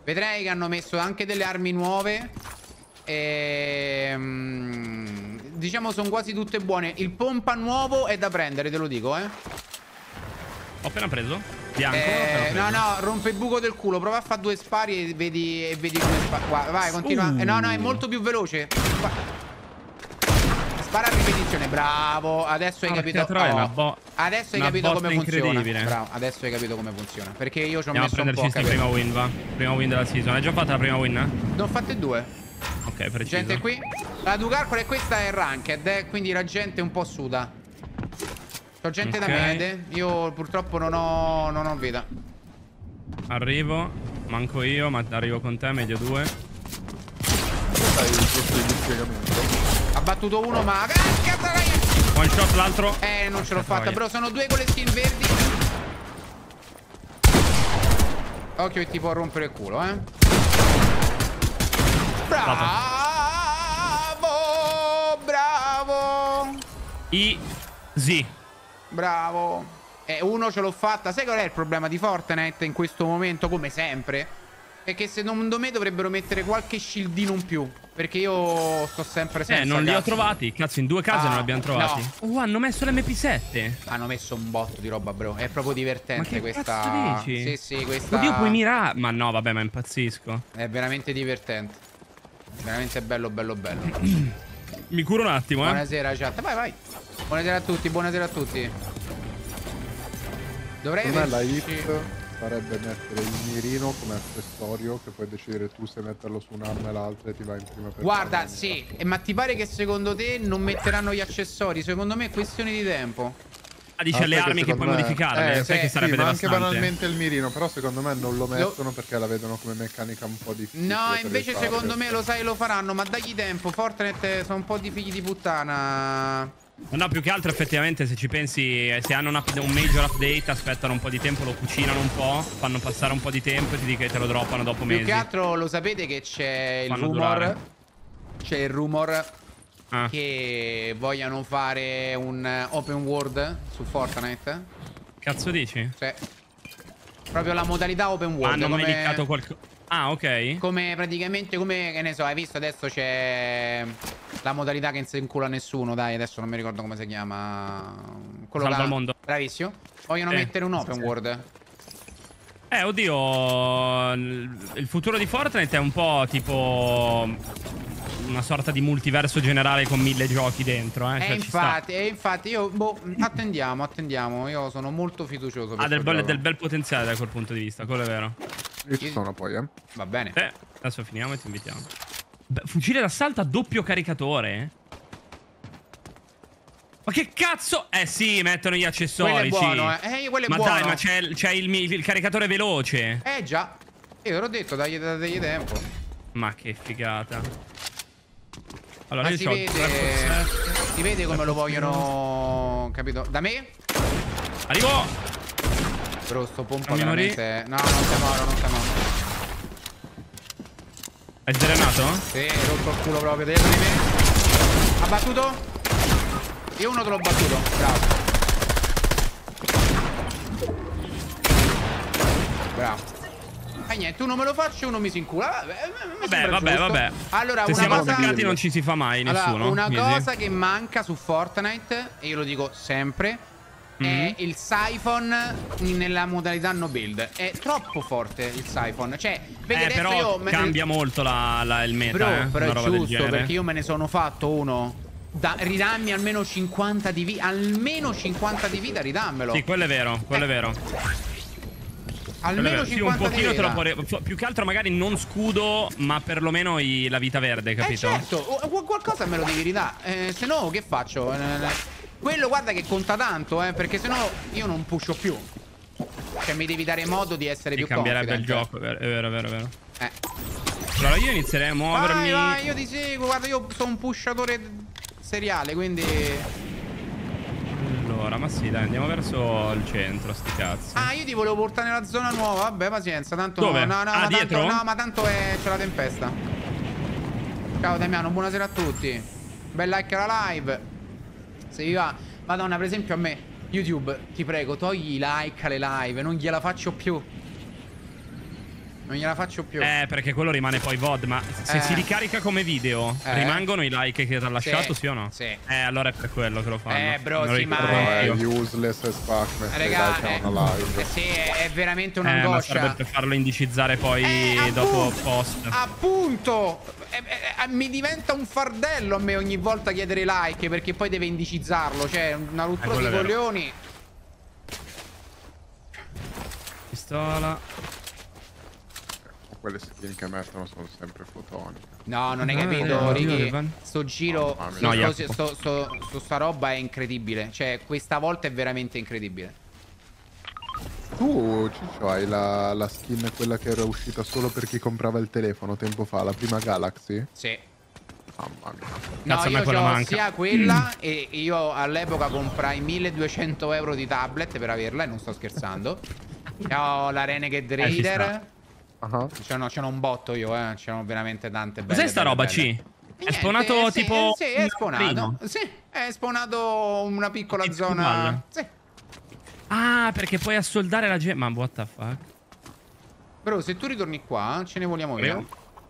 Vedrei che hanno messo anche delle armi nuove. Diciamo sono quasi tutte buone. Il pompa nuovo è da prendere, te lo dico, Ho appena preso. Bianco. No, rompe il buco del culo. Prova a fare 2 spari e vedi come spara. Vai, continua. No, è molto più veloce. Spara a ripetizione, bravo. Adesso hai capito. Adesso hai capito come funziona. Bravo, adesso hai capito come funziona. Perché io ci ho messo un po' a capire. Prima win, va. Prima win della season. Hai già fatto la prima win? Ne ho fatte 2. Ok, preciso. Gente qui. La Ducarcola e questa è ranked, quindi la gente un po' suda. C'ho gente da mede. Io purtroppo non ho vita. Arrivo. Manco io, ma arrivo con te, medio 2. Dai, il posto di dispiegamento. Ha battuto uno, ma... One shot l'altro. Non ce l'ho fatta, però sono 2 con le skin verdi. Occhio che ti può rompere il culo, Bravo. Easy. Bravo. Uno ce l'ho fatta. Sai qual è il problema di Fortnite in questo momento, come sempre? È che secondo me dovrebbero mettere qualche shieldino in più. Perché io sto sempre senza. Non li ho trovati. Cazzo, in 2 case non li abbiamo trovati. No. Hanno messo l'MP7. Hanno messo un botto di roba, bro. È proprio divertente. Ma che questa. Cazzo dici? Sì, questa. Oddio, puoi mirare. Ma no, vabbè, ma impazzisco. È veramente divertente. Veramente bello. Mi curo un attimo, Buonasera, chat. Vai. Buonasera a tutti. Dovrei la hit sarebbe mettere il mirino come accessorio, che puoi decidere tu se metterlo su un'arma e l'altra e ti va in prima persona. Guarda, sì. Ma ti pare che secondo te non metteranno gli accessori? Secondo me è questione di tempo. Dice le armi che puoi modificare. Sai che sarebbe ma anche devastante. banalmente il mirino. Però secondo me non lo mettono perché la vedono come meccanica un po' difficile. No, invece secondo me lo faranno. Ma dagli tempo. Fortnite sono un po' di figli di puttana. No, più che altro effettivamente se ci pensi, se hanno un major update, aspettano un po' di tempo, lo cucinano un po', fanno passare un po' di tempo e ti dico che te lo droppano dopo mesi. Più che altro lo sapete che c'è il rumor. C'è il rumor che vogliano fare un open world su Fortnite. Cazzo dici? Cioè, proprio la modalità open world. Hanno mai liccato qualcosa? Ah, ok. Come praticamente, che ne so, hai visto adesso c'è la modalità che non si incula nessuno, dai, adesso non mi ricordo come si chiama. Quello Salva il mondo. Bravissimo. Vogliono mettere un open world. Oddio, il futuro di Fortnite è un po' tipo una sorta di multiverso generale con 1000 giochi dentro, infatti io, attendiamo. Io sono molto fiducioso. Ha del bel potenziale da quel punto di vista, quello è vero. Io ci sono poi, Va bene. Adesso finiamo e ti invitiamo. Fucile d'assalto a doppio caricatore? Ma che cazzo? Sì, mettono gli accessori. Quello è buono, quello è buono. Dai, ma c'è il caricatore veloce. Già. Io te l'ho detto, dagli tempo. Ma che figata. Allora, ma si vede come lo vogliono. Capito? Da me? Arrivo. Però sto pompa veramente. No, non sei morto. È drenato? Sì, rotto il culo proprio dietro di me. Ha battuto? Io uno te l'ho battuto. Bravo. Niente, uno me lo faccio, uno mi si incula. Vabbè. Allora, se siamo attaccati non ci si fa mai nessuno. Una cosa che manca su Fortnite, e io lo dico sempre, è il Siphon nella modalità no build. È troppo forte il Siphon. Cioè, vedi, però cambia molto il meta. Però è giusto, perché io me ne sono fatto uno. Ridammi almeno 50 di vita. Almeno 50 di vita, ridammelo. Sì, quello è vero, Almeno 50 un pochino di vita. più che altro magari non scudo, ma perlomeno la vita verde, capito? Certo, qualcosa me lo devi ridare. Se no, che faccio? Quello guarda che conta tanto, perché se no io non pusho più. Cioè mi devi dare modo di essere più cambierebbe il gioco, è vero. Allora io inizierei a muovermi. Vai, io ti seguo, guarda, io sono un pushatore seriale, quindi. Allora, ma sì, dai, andiamo verso il centro, sti cazzi. Io ti volevo portare nella zona nuova, vabbè, pazienza, tanto. Dove? No, dietro? Ma tanto c'è la tempesta. Ciao Damiano, buonasera a tutti. Bel like alla live. Se vi va, madonna, per esempio a me YouTube, ti prego, togli i like alle live, non gliela faccio più. Non gliela faccio più. Perché quello rimane poi VOD. Ma se si ricarica come video, rimangono i like che ti ha lasciato, sì o no? Sì. Allora è per quello che lo fanno. Bro, sì, ma è useless as fuck mettere like a una live. Sì, è veramente un'angoscia. Ma sarebbe per farlo indicizzare poi dopo post. Appunto! Mi diventa un fardello a me ogni volta chiedere like, perché poi deve indicizzarlo. Cioè, una rottura di coglioni. Pistola. Quelle skin che mettono sono sempre fotoniche. No, non hai capito, Ricky. Sto giro, sta roba è incredibile. Cioè, questa volta è veramente incredibile. Tu, Ciccio, hai la skin, quella che era uscita solo per chi comprava il telefono tempo fa, la prima Galaxy? Sì. Mamma mia. No, io ho sia quella e io all'epoca comprai 1200 euro di tablet per averla, e non sto scherzando. Ho la Renegade Raider. C'erano un botto io, c'erano veramente tante belle. Cos'è sta roba, C? È spawnato tipo... Sì, è spawnato. Sì, è spawnato una piccola zona. Sì. Ah, perché puoi assoldare la gemma. Ma what the fuck? Bro, se tu ritorni qua, ce ne vogliamo via.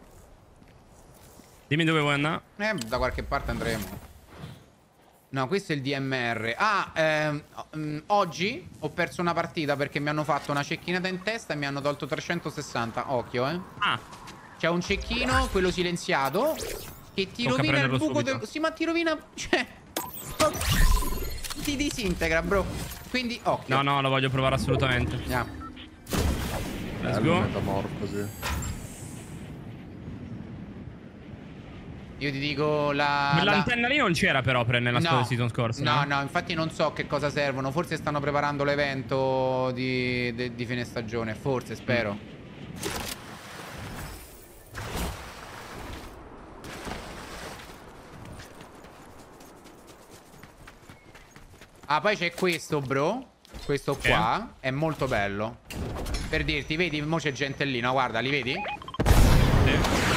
Dimmi dove vuoi andare. Da qualche parte andremo. No, questo è il DMR. Oggi ho perso una partita perché mi hanno fatto una cecchinata in testa e mi hanno tolto 360. Occhio, C'è un cecchino, quello silenziato, che ti rovina il buco del... Sì, ma ti rovina... Cioè... Ti disintegra, bro. Quindi, occhio. No, lo voglio provare assolutamente. Let's go. Metamorfosi. Io ti dico Quell'antenna lì non c'era però nella season scorsa. No, infatti non so che cosa servono. Forse stanno preparando l'evento di fine stagione. Forse, spero. Poi c'è questo, bro. Questo qua è molto bello. Per dirti, vedi, mo c'è gente lì, no? Guarda, li vedi? Sì.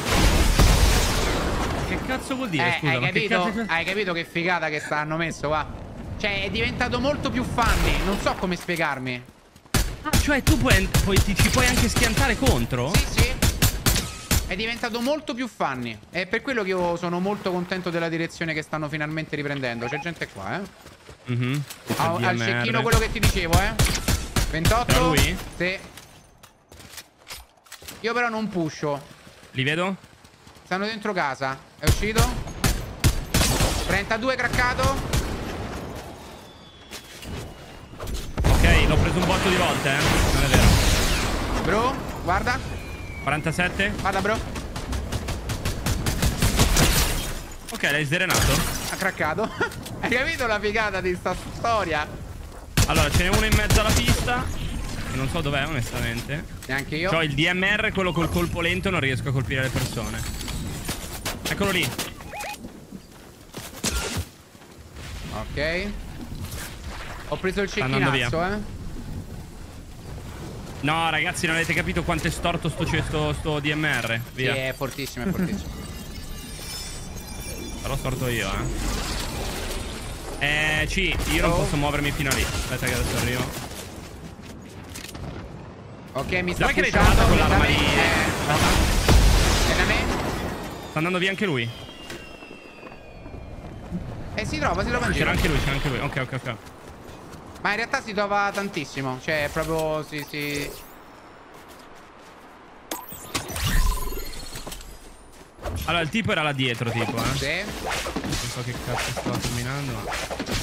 Che cazzo vuol dire? Scusa, hai capito che figata che hanno messo qua? Cioè, è diventato molto più funny. Non so come spiegarmi. Cioè, tu ci puoi anche schiantare contro? Sì. È diventato molto più funny. È per quello che io sono molto contento della direzione che stanno finalmente riprendendo. C'è gente qua, al cecchino quello che ti dicevo, 28. Però lui? Sì. Io però non pusho. Li vedo? Stanno dentro casa. È uscito? 32 craccato. Ok, l'ho preso un botto di volte, non è vero. Bro, guarda. 47. Guarda, bro. Ok, l'hai sdrenato. Ha craccato. Hai capito la figata di sta storia? Allora, ce n'è uno in mezzo alla pista. E non so dov'è, onestamente. Neanche io. C'ho il DMR, quello col colpo lento, non riesco a colpire le persone. Eccolo lì. Ok. Ho preso il cecchinazzo, No, ragazzi, non avete capito quanto è storto sto DMR. Via. Sì, è fortissimo, è fortissimo. L'ho storto io, io non posso muovermi fino a lì. Aspetta che adesso arrivo. Ok, mi sta pushando con l'arma lì. È da me? Sta andando via anche lui. Si trova in giro. C'era anche lui. Ok. Ma in realtà si trova tantissimo. Cioè, proprio si... Allora, il tipo era là dietro, tipo, Sì. Non so che cazzo stava terminando, ma...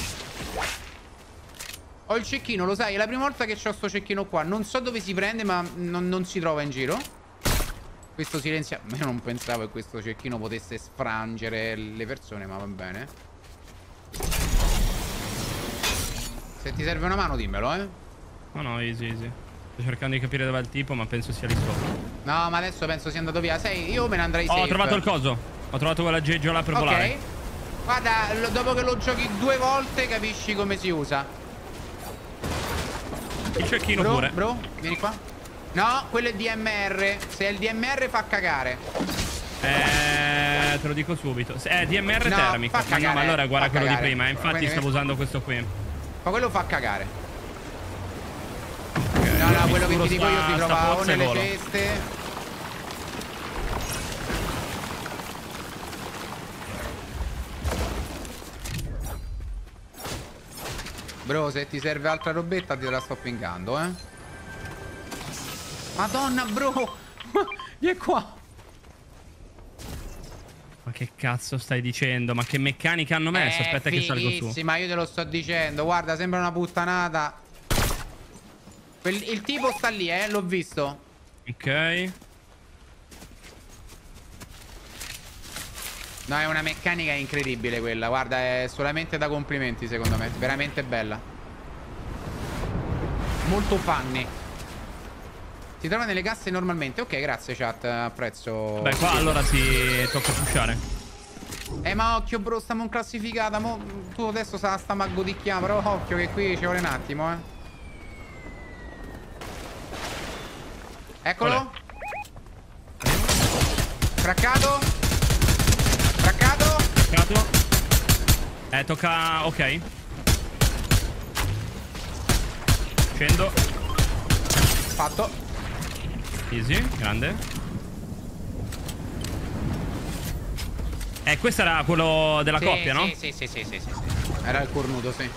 Ho il cecchino, lo sai, è la prima volta che ho sto cecchino qua. Non so dove si prende, ma non si trova in giro. Questo silenzio... Io non pensavo che questo cecchino potesse sfrangere le persone, ma va bene. Se ti serve una mano, dimmelo, No, easy. Sto cercando di capire dov'è il tipo, ma penso sia lì sopra. No, ma adesso penso sia andato via. Sai, io me ne andrei safe. Ho trovato il coso. Ho trovato quell'aggeggio là per volare. Guarda, dopo che lo giochi 2 volte capisci come si usa. Il cecchino pure. Bro, vieni qua. No, quello è DMR. Se è il DMR fa cagare. Te lo dico subito. DMR no, termico. Fa cagare, ma allora guarda quello cagare. di prima. Infatti stavo usando questo qui. Ma quello fa cagare. No, no, quello che ti dico io si trova o nelle volo. ceste. Bro, se ti serve altra robetta te la sto pingando, eh. Madonna, bro. Vieni qua. Ma che cazzo stai dicendo? Ma che meccanica hanno messo? Aspetta che salgo su. Ma io te lo sto dicendo. Guarda, sembra una puttanata. Il tipo sta lì, l'ho visto. Ok. No, è una meccanica incredibile quella. Guarda, è solamente da complimenti secondo me. Veramente bella. Molto funny. Si trova nelle casse normalmente. Ok, grazie chat, apprezzo. Beh, qua allora si tocca pushare. Ma occhio bro, stiamo in classificata. Tu adesso sta maggodicchiando. Però occhio che qui ci vuole un attimo, Eccolo. Craccato. Craccato. Tocca... Ok. Scendo. Fatto. Easy, grande. Questo era quello della coppia, no? Sì. Era il cornuto, sì.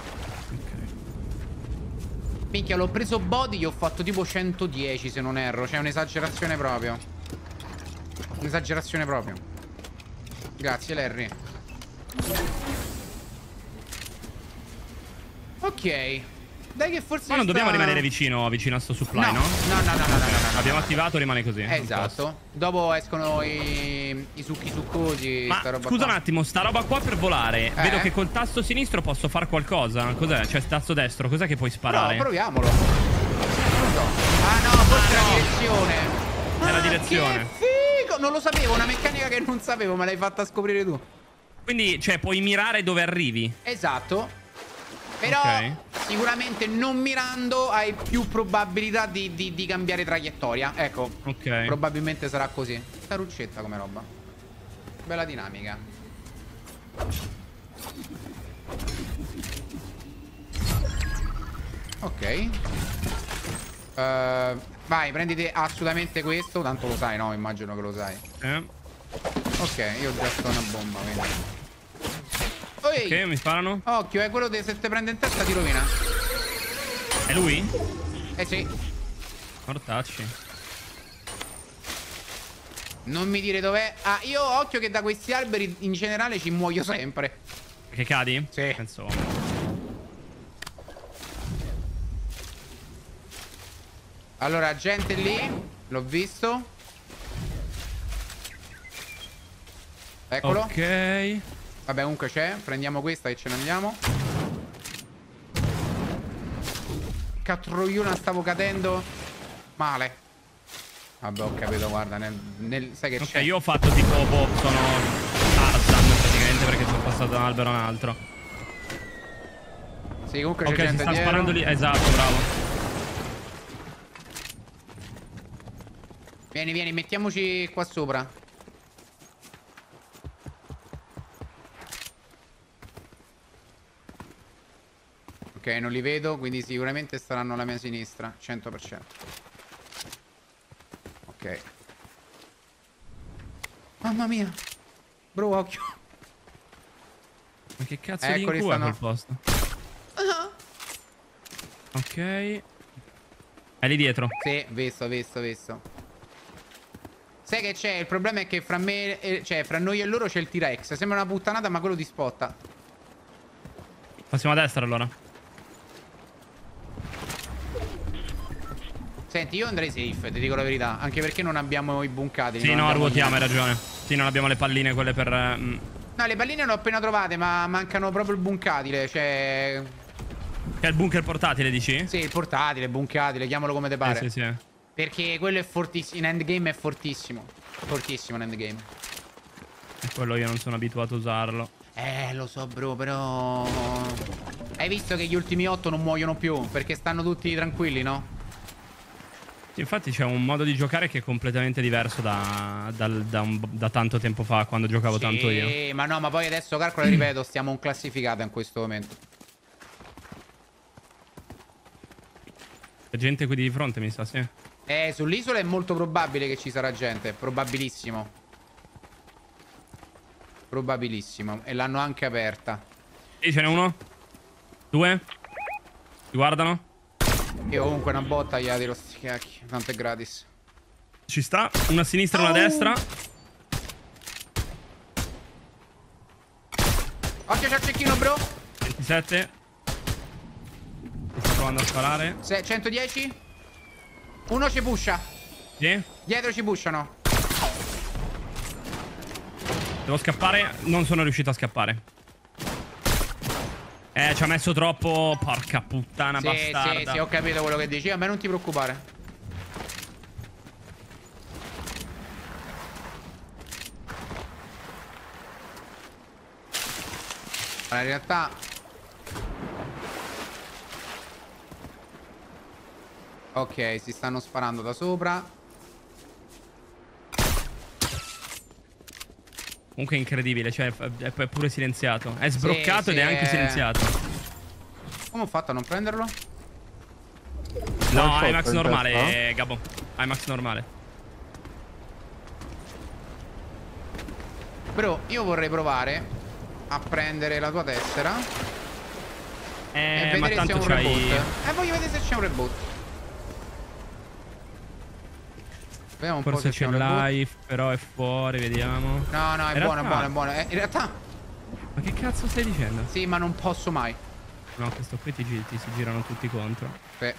Minchia, l'ho preso body, gli ho fatto tipo 110 se non erro. C'è un'esagerazione proprio. Un'esagerazione proprio. Grazie, Larry. Ok. Dai che forse... Ma non dobbiamo rimanere vicino a sto supply, no? No. Abbiamo attivato, rimane così. Esatto. Dopo escono i succhi succosi. Ma sta roba scusa qua. un attimo, sta roba qua per volare. Vedo che col tasto sinistro posso fare qualcosa. Cos'è? Cioè, tasto destro, cos'è che puoi sparare? No, proviamolo. Non lo so. Ah no, forse la direzione. È la direzione. Che figo! Non lo sapevo, una meccanica che non sapevo, me l'hai fatta scoprire tu. Quindi, cioè, puoi mirare dove arrivi. Esatto. Però sicuramente non mirando hai più probabilità di cambiare traiettoria. Ecco. Ok. Probabilmente sarà così. Sta ruccetta come roba. Bella dinamica. Ok. Vai, prenditi assolutamente questo. Tanto lo sai, no? Immagino che lo sai. Ok, io già sto una bomba, quindi. Ok, mi sparano. Occhio, è quello che se te prende in testa ti rovina. È lui? Sì. Mortacci. Non mi dire dov'è. Ah, io occhio che da questi alberi in generale ci muoio sempre. Che cadi? Sì. Penso. Allora, gente lì. L'ho visto. Eccolo. Ok. Vabbè, comunque c'è. Prendiamo questa e ce ne andiamo. Catroiuna, stavo cadendo male. Vabbè, ho capito, guarda. Sai che c'è? Ok, io ho fatto tipo sono Tarzan praticamente perché sono passato da un albero a un altro. Sì, comunque c'è gente gente si sta dietro. sparando lì. Esatto, bravo. Vieni, mettiamoci qua sopra. Ok, non li vedo, quindi sicuramente staranno alla mia sinistra, 100%. Ok. Mamma mia. Bro, occhio. Ma che cazzo di Eccoli, incubo è stanno. quel posto? Ok. È lì dietro. Sì, visto. Sai che c'è? Il problema è che fra me, cioè fra noi e loro c'è il T-Rex. Sembra una puttanata, ma quello ti spotta. Passiamo a destra allora. Senti, io andrei safe, ti dico la verità. Anche perché non abbiamo i buncati. Sì, no, ruotiamo, hai ragione. Sì, non abbiamo le palline quelle per... No, le palline le ho appena trovate, ma mancano proprio il buncatile. Cioè... Che è il bunker portatile, dici? Sì, il portatile, il buncatile, chiamalo come te pare. Sì. Perché quello è fortissimo. In endgame è fortissimo. Fortissimo in endgame. E quello io non sono abituato a usarlo. Lo so, bro, però... Hai visto che gli ultimi 8 non muoiono più? Perché stanno tutti tranquilli, no? Sì, infatti c'è un modo di giocare che è completamente diverso da tanto tempo fa, quando giocavo tanto io. Sì, ma no, ma poi adesso, calcola, ripeto, stiamo in classificata in questo momento. C'è gente qui di fronte, mi sa, sì. Sull'isola è molto probabile che ci sarà gente. Probabilissimo. Probabilissimo. E l'hanno anche aperta. Sì, ce n'è uno. 2. Ti guardano. Io comunque una botta gli tiro sti cacchi. Tanto è gratis. Ci sta. Una a sinistra e una a destra. Occhio, c'è il cecchino, bro. 27. Mi sta provando a sparare. 110. Uno ci pusha. Sì. Dietro ci pushano. Devo scappare. Non sono riuscito a scappare. Ci ha messo troppo. Porca puttana, bastarda. Sì, ho capito quello che dici. A me non ti preoccupare. Allora, in realtà ok, si stanno sparando da sopra. Comunque è incredibile, cioè è pure silenziato. È sbroccato ed è anche silenziato. Come ho fatto a non prenderlo? No, IMAX normale, Gabo. IMAX normale. Bro, io vorrei provare a prendere la tua tessera e ma vedere se tanto è un c'hai... reboot. Voglio vedere se c'è un reboot. Vediamo un Forse po' se c'è live, però è fuori, vediamo. No, no, è buono, è buono, è buono. In realtà... Ma che cazzo stai dicendo? Sì, ma non posso mai. No, questo qui ti si girano tutti contro. Sì.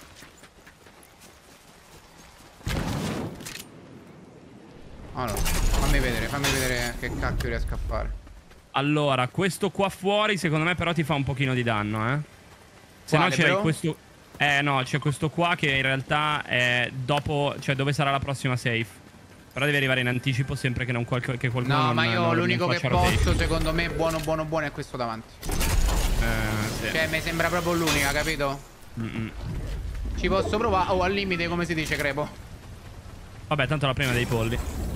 Allora, fammi vedere che cacchio riesco a fare. Allora, questo qua fuori secondo me però ti fa un pochino di danno, Se no c'è questo... no, c'è questo qua che in realtà è dopo... Cioè dove sarà la prossima safe. Però devi arrivare in anticipo sempre che qualcuno no, non... ma io l'unico che rotation. posso, secondo me, buono è questo davanti. Sì. Cioè, mi sembra proprio l'unica, capito? Ci posso provare. O al limite, come si dice, crepo. Vabbè, tanto la prima dei polli.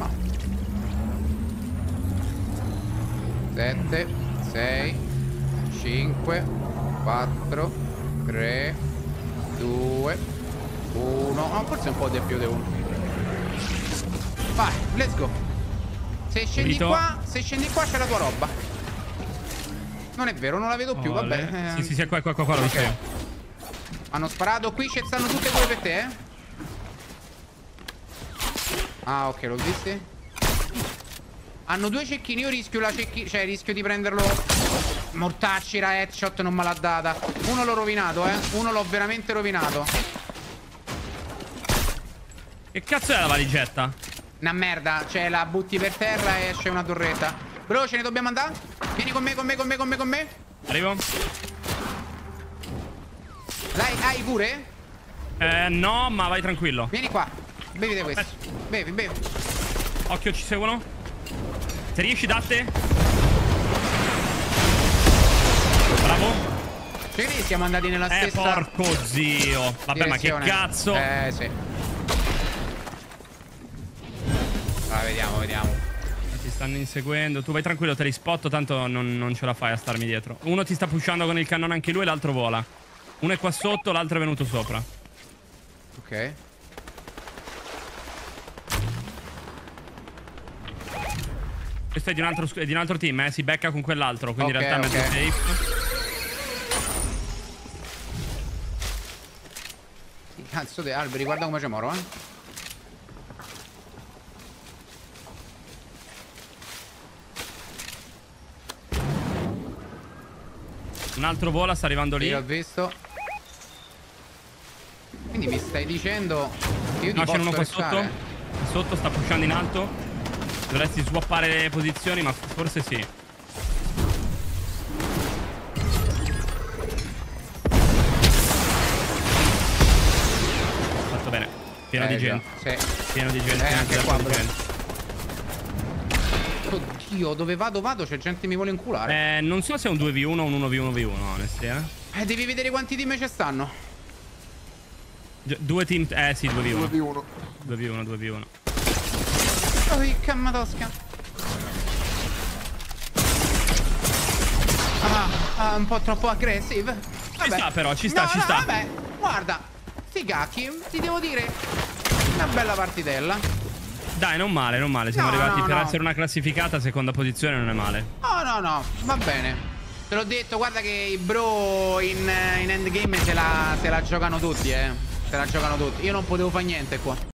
7, 6, 5, 4, 3, 2, 1. No, forse un po' di più di uno. Vai, let's go. Se scendi qua c'è la tua roba. Non è vero, non la vedo più, vabbè. Sì, qua, l'ho visto io. Hanno sparato qui, ci stanno tutte pure per te, Ah, ok, l'ho visto. Hanno due cecchini, io rischio rischio di prenderlo. Mortacci, la headshot non me l'ha data. Uno l'ho rovinato, Uno l'ho veramente rovinato. Che cazzo è la valigetta? Una merda, cioè la butti per terra e esce una torretta. Bro, ce ne dobbiamo andare? Vieni con me. Arrivo. Hai pure? No, ma vai tranquillo. Vieni qua. Bevite questo. Bevi. Occhio, ci seguono. Se riesci, datte. Bravo. Cioè, siamo andati nella stessa... porco zio. Vabbè, direzione. ma che cazzo? Sì. Vediamo. Ti stanno inseguendo. Tu vai tranquillo, te li spotto, tanto non ce la fai a starmi dietro. Uno ti sta pushando con il cannone anche lui e l'altro vola. Uno è qua sotto, l'altro è venuto sopra. Ok. Questo è di un altro team, si becca con quell'altro. Quindi in realtà è mezzo safe. Cazzo di alberi, guarda come c'è moro, Un altro vola, sta arrivando lì. Io l'ho visto. Quindi mi stai dicendo che io ti No, c'è posso uno qua restare? sotto. Sotto sta pushando in alto. Dovresti swappare le posizioni, ma forse sì. Fatto bene. Pieno di gente. Sì. Pieno di gente. Anche qua, bro. gente. Oddio, dove vado c'è gente che mi vuole inculare. Non so se è un 2v1 o un 1v1v1, onesti, Devi vedere quanti team ci stanno. Due team. Sì, 2v1. 2v1. 2v1. Oh, che camma tosca. Un po' troppo aggressive. Ci sta però, ci sta. Vabbè, guarda. sti cacchi, ti devo dire, una bella partitella. Dai, non male, non male. Siamo arrivati per essere una classificata, seconda posizione, non è male. No, va bene. Te l'ho detto, guarda che i bro in endgame se la giocano tutti, Se la giocano tutti. Io non potevo fare niente qua.